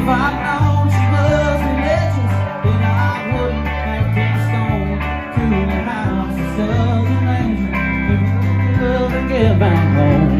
If I'd known she was religious, then I wouldn't have been stoned to the house of Southern Angel. Love to get back home.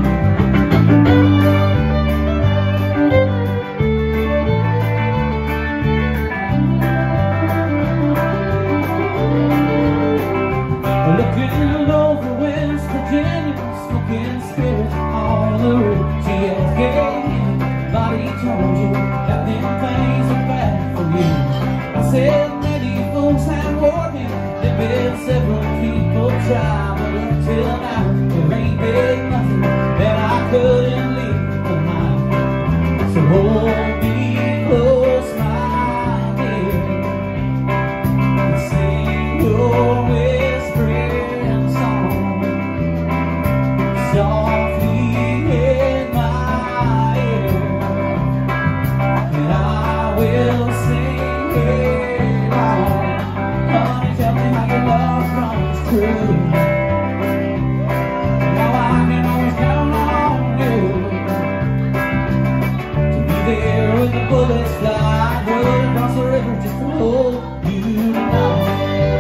Looking over West Virginia, smoking spirits on the roof. She has gay, body told you that them things are bad for you. I said many folks have warned me, there been several people try, but until now there ain't been nothing that I couldn't leave behind. So hold me close, my dear, and sing your way softly in my ear, and I will sing it on. Honey, tell me how your love runs true. Now I can always count on you to be there when the bullets fly. Run across the river just to hold you tonight.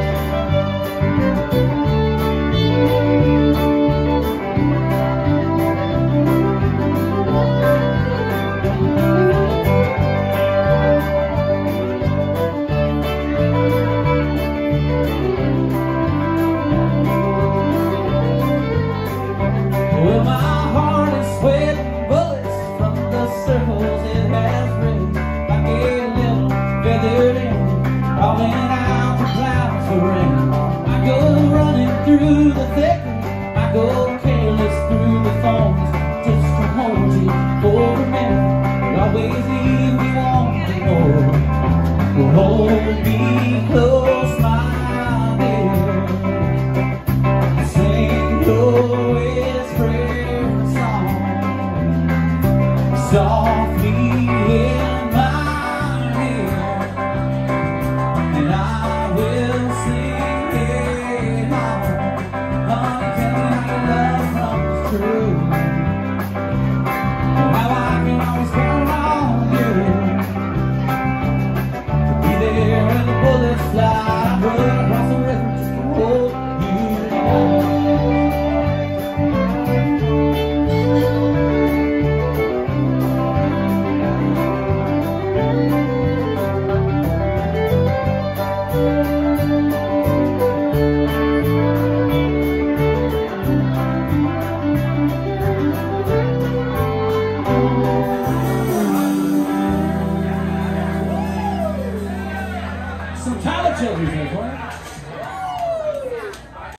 Well, my heart is sweating bullets from the circles it has raised, like a little feathered angel crawling out to clouds of rain. I go running through the thicket, I go careless through the thorns, just to hold you for a minute. You always leave me wanting more. Well, hold me close, my dear, sing your softly in my ear, and I will sing it on. Honey, tell me how your love runs true. Now I can always count on you to be there when the bullets fly. Run across the river just to hold you on. Some Tyler Children's there for you.